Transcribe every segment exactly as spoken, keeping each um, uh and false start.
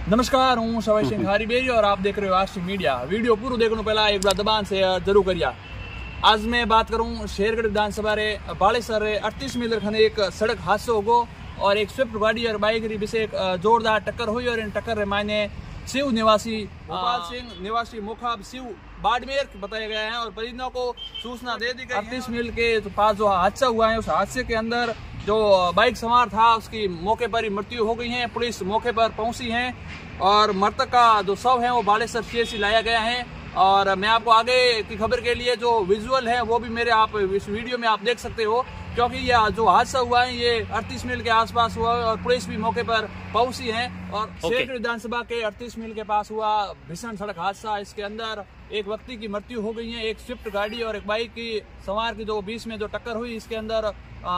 नमस्कार, हूँ सवाई सिंह हारीबेरी और आप देख रहे हो आशी मीडिया। वीडियो पूरा देखने पहला एक बार दबान से जरूर करिए। आज मैं बात करूँ शेरगढ़ विधानसभा रे बालेसर रे अड़तीस मीटर खने एक सड़क हादसा होगो और एक स्विफ्ट गाड़ी और बाइक री बीच एक जोरदार टक्कर हुई और इन टक्कर रे मायने शिव निवासी गोपाल सिंह निवासी मुखाब शिव बाड़मेर बताया गया है और परिजनों को सूचना दे दी गई। अड़तीस मील के पास जो हादसा हुआ है उस हादसे के अंदर जो बाइक सवार था उसकी मौके पर ही मृत्यु हो गई है। पुलिस मौके पर पहुंची है और मृतक का जो शव है वो बालेसर सीएचसी लाया गया है। और मैं आपको आगे की खबर के लिए जो विजुअल है वो भी मेरे आप इस वीडियो में आप देख सकते हो, क्योंकि ये जो हादसा हुआ है ये अड़तीस मील के आसपास हुआ है और पुलिस भी मौके पर पहुंची है। और शेरगढ़ विधानसभा के अड़तीस मील के पास हुआ भीषण सड़क हादसा, इसके अंदर एक व्यक्ति की मृत्यु हो गई है। एक स्विफ्ट गाड़ी और एक बाइक की सवार की जो बीच में जो टक्कर हुई, इसके अंदर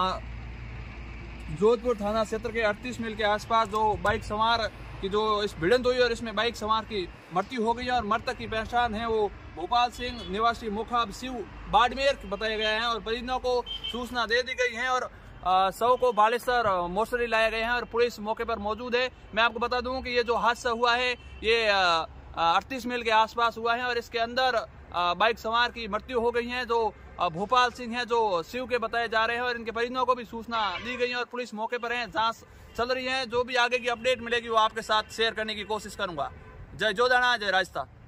जोधपुर थाना क्षेत्र के अड़तीस मील के आसपास जो बाइक सवार की जो इस भिड़ंत हुई और इसमें बाइक सवार की मृत्यु हो गई है। और मृतक की पहचान है वो गोपाल सिंह निवासी मुखाब शिव बाड़मेर बताया गया है और परिजनों को सूचना दे दी गई है और शव को बालेसर मोर्चरी लाया गया है और पुलिस मौके पर मौजूद है। मैं आपको बता दूं कि ये जो हादसा हुआ है ये अड़तीस मील के आसपास हुआ है और इसके अंदर बाइक सवार की मृत्यु हो गई है जो भोपाल सिंह है जो शिव के बताए जा रहे हैं और इनके परिजनों को भी सूचना दी गई है और पुलिस मौके पर है, जांच चल रही है। जो भी आगे की अपडेट मिलेगी वो आपके साथ शेयर करने की कोशिश करूंगा। जय जोधाना, जय राजस्थान।